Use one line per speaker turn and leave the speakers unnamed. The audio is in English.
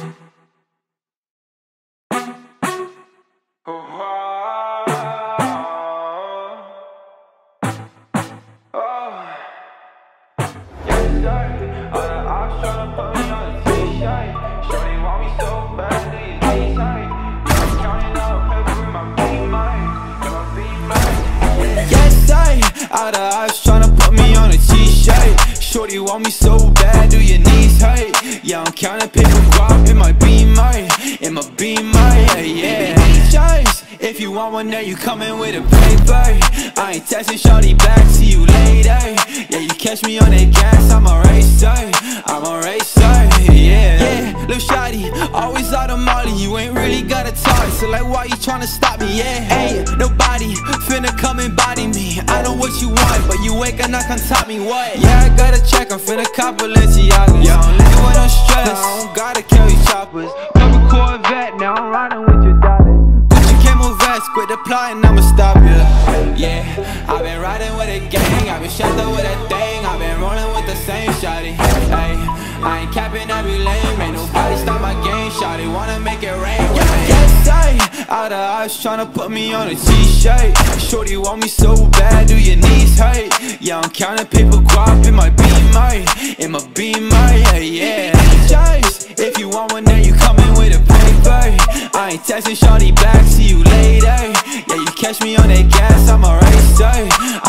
All the eyes tryna put me on a t-shirt. Shorty want me so bad, do your knees hurt? Yeah, I'm counting paper guap in my beamer, yeah. Choice, if you want one there, you coming with a paper. I ain't texting shorty back, see you later. Yeah, you catch me on that gas, I'm a racer, yeah. Lil' shawty, always out of molly, you ain't really got a talk. So like, why you tryna stop me, yeah? Hey, nobody finna come and body me. I know what you want, but you ain't gonna come top me, what? Yeah, I gotta check, I'm finna cop Balenciagas. Yeah, I'm living with no stress, I don't gotta carry choppers. Couple Corvette, now I'm riding with your daughter. Put your camo vest, quit the plotting, I'ma stop you. Yeah, I've been riding with a gang, I've been strapped up with a thing, I've been rolling with the same shawty. Hey, I ain't capping every lane, ain't nobody stop my game, shawty wanna make it rain. Yes, all the eyes tryna put me on a t-shirt. Shorty want me so bad, do your knees hurt? Yeah, I'm counting paper guap in my beamer, yeah. Choice, if you want one there, you coming with a paper. I ain't texting shorty back, see you later. Yeah, you catch me on that gas, I'm a